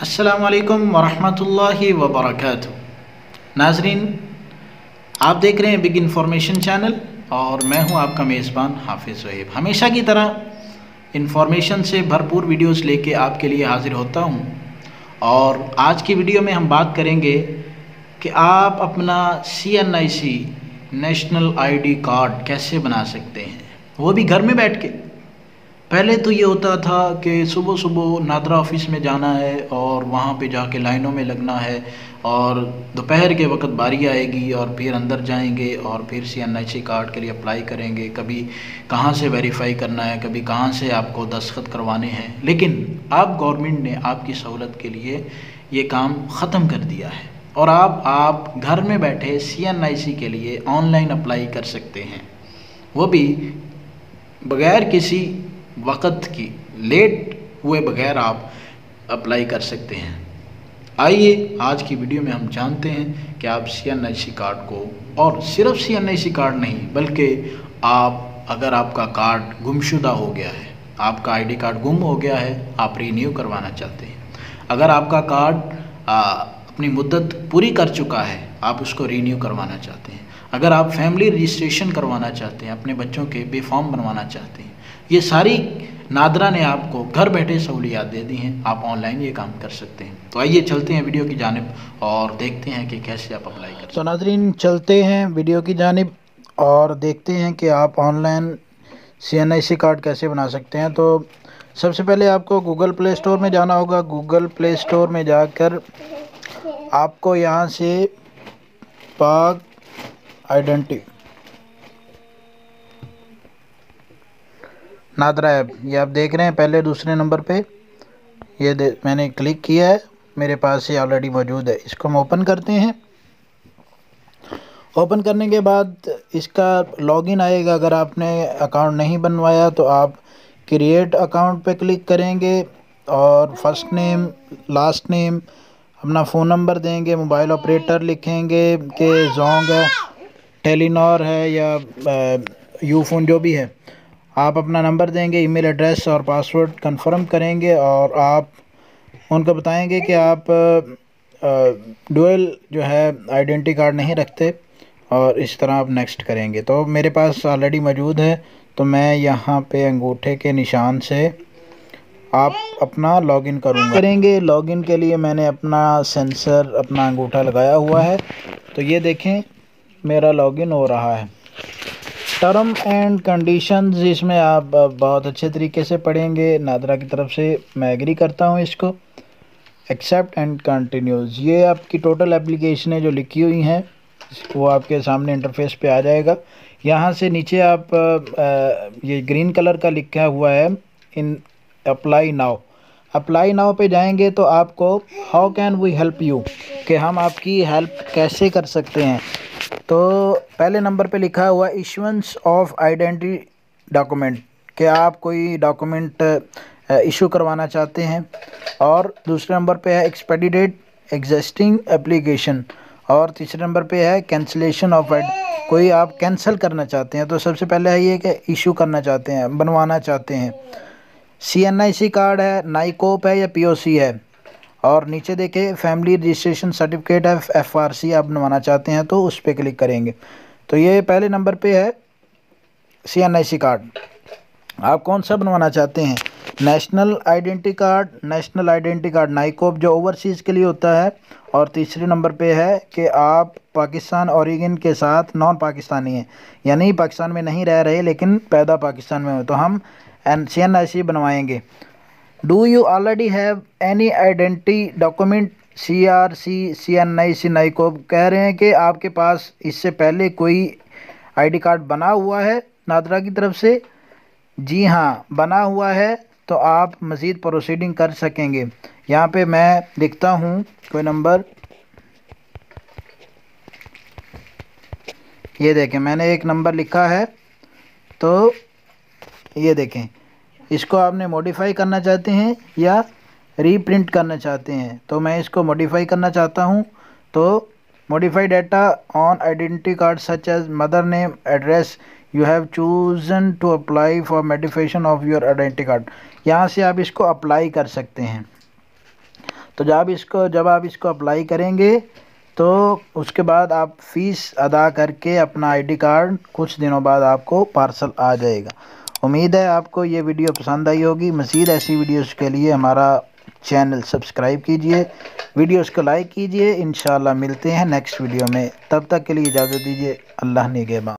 अस्सलामु अलैकुम वरहमतुल्लाहि वबरकातुहू। नाजरीन, आप देख रहे हैं बिग इंफॉर्मेशन चैनल और मैं हूं आपका मेज़बान हाफिज़ वहीब। हमेशा की तरह इंफॉर्मेशन से भरपूर वीडियोस लेके आपके लिए हाज़िर होता हूं और आज की वीडियो में हम बात करेंगे कि आप अपना CNIC नेशनल ID कार्ड कैसे बना सकते हैं, वो भी घर में बैठ के। पहले तो ये होता था कि सुबह सुबह नादरा ऑफिस में जाना है और वहाँ पे जाके लाइनों में लगना है और दोपहर के वक्त बारी आएगी और फिर अंदर जाएंगे और फिर CNIC कार्ड के लिए अप्लाई करेंगे। कभी कहाँ से वेरीफाई करना है, कभी कहाँ से आपको दस्तखत करवाने हैं। लेकिन अब गवर्नमेंट ने आपकी सहूलत के लिए ये काम ख़त्म कर दिया है और आप घर में बैठे CNIC के लिए ऑनलाइन अप्लाई कर सकते हैं, वो भी बग़ैर किसी वक़्त की लेट हुए बगैर आप अप्लाई कर सकते हैं। आइए आज की वीडियो में हम जानते हैं कि आप CNIC कार्ड को, और सिर्फ CNIC कार्ड नहीं बल्कि आप अगर आपका कार्ड गुमशुदा हो गया है, आपका ID कार्ड गुम हो गया है, आप रीन्यू करवाना चाहते हैं, अगर आपका कार्ड अपनी मुद्दत पूरी कर चुका है, आप उसको रीन्यू करवाना चाहते हैं, अगर आप फैमिली रजिस्ट्रेशन करवाना चाहते हैं, अपने बच्चों के बेफॉर्म बनवाना चाहते हैं, ये सारी नादरा ने आपको घर बैठे सहूलियात दे दी हैं। आप ऑनलाइन ये काम कर सकते हैं। तो आइए चलते हैं वीडियो की जानिब और देखते हैं कि कैसे आप अप्लाई कर। तो नाज़रीन, चलते हैं वीडियो की जानिब और देखते हैं कि आप ऑनलाइन CNIC कार्ड कैसे बना सकते हैं। तो सबसे पहले आपको गूगल प्ले स्टोर में जाना होगा। गूगल प्ले स्टोर में जाकर आपको यहाँ से पाक आइडेंटिटी नादरा ऐप, ये आप देख रहे हैं पहले दूसरे नंबर पे, ये मैंने क्लिक किया है, मेरे पास ये ऑलरेडी मौजूद है। इसको हम ओपन करते हैं। ओपन करने के बाद इसका लॉगिन आएगा। अगर आपने अकाउंट नहीं बनवाया तो आप क्रिएट अकाउंट पे क्लिक करेंगे और फर्स्ट नेम, लास्ट नेम, अपना फ़ोन नंबर देंगे, मोबाइल ऑपरेटर लिखेंगे कि जोंग है, टेलीनॉर है या यूफोन, जो भी है, आप अपना नंबर देंगे, ईमेल एड्रेस और पासवर्ड कंफर्म करेंगे और आप उनको बताएंगे कि आप डुअल जो है आइडेंटिटी कार्ड नहीं रखते और इस तरह आप नेक्स्ट करेंगे। तो मेरे पास ऑलरेडी मौजूद है, तो मैं यहाँ पे अंगूठे के निशान से आप अपना लॉगिन करेंगे। लॉगिन के लिए मैंने अपना सेंसर, अपना अंगूठा लगाया हुआ है। तो ये देखें मेरा लॉगिन हो रहा है। टर्म एंड कंडीशंस इसमें आप बहुत अच्छे तरीके से पढ़ेंगे। नादरा की तरफ से मैं एग्री करता हूँ इसको। एक्सेप्ट एंड कंटिन्यूज, ये आपकी टोटल एप्लीकेशनें जो लिखी हुई हैं वो आपके सामने इंटरफेस पे आ जाएगा। यहाँ से नीचे आप ये ग्रीन कलर का लिखा हुआ है इन अप्लाई नाउ, अप्लाई नाउ पे जाएंगे तो आपको how can we help you, कि हम आपकी हेल्प कैसे कर सकते हैं। तो पहले नंबर पे लिखा हुआ इशुएंस ऑफ आइडेंटिटी डॉक्यूमेंट, कि आप कोई डॉक्यूमेंट इशू करवाना चाहते हैं, और दूसरे नंबर पे है एक्सपेडिटेड एग्जिस्टिंग एप्लीकेशन, और तीसरे नंबर पे है कैंसिलेशन ऑफ कोई आप कैंसिल करना चाहते हैं। तो सबसे पहले है ये कि इशू करना चाहते हैं, बनवाना चाहते हैं। CNIC कार्ड है, नाइकोप है या POC है, और नीचे देखें फैमिली रजिस्ट्रेशन सर्टिफिकेट है, FRC आप बनवाना चाहते हैं तो उस पर क्लिक करेंगे। तो ये पहले नंबर पे है CNIC कार्ड। आप कौन सा बनवाना चाहते हैं, national identity card, national identity card NICOP जो ओवरसीज़ के लिए होता है, और तीसरे नंबर पे है कि आप पाकिस्तान ओरिजिन के साथ नॉन पाकिस्तानी हैं, यानी पाकिस्तान में नहीं रह रहे लेकिन पैदा पाकिस्तान में हो, तो हम CNIC बनवाएंगे। Do you already have any identity document, CRC, CNIC, NICOP, कह रहे हैं कि आपके पास इससे पहले कोई ID कार्ड बना हुआ है नादरा की तरफ से। जी हाँ, बना हुआ है, तो आप मज़ीद प्रोसीडिंग कर सकेंगे। यहाँ पे मैं लिखता हूँ कोई नंबर, ये देखें मैंने एक नंबर लिखा है। तो ये देखें, इसको आपने मॉडिफाई करना चाहते हैं या रीप्रिंट करना चाहते हैं, तो मैं इसको मॉडिफाई करना चाहता हूँ। तो modify data on identity card such as mother name, address, you have chosen to apply for modification of your identity card, यहाँ से आप इसको अप्लाई कर सकते हैं। तो जब आप इसको अप्लाई करेंगे तो उसके बाद आप फ़ीस अदा करके अपना आईडी कार्ड कुछ दिनों बाद आपको पार्सल आ जाएगा। उम्मीद है आपको ये वीडियो पसंद आई होगी। मज़ीद ऐसी वीडियोस के लिए हमारा चैनल सब्सक्राइब कीजिए, वीडियोस को लाइक कीजिए। इंशाल्लाह मिलते हैं नेक्स्ट वीडियो में, तब तक के लिए इजाज़त दीजिए। अल्लाह निगहबान।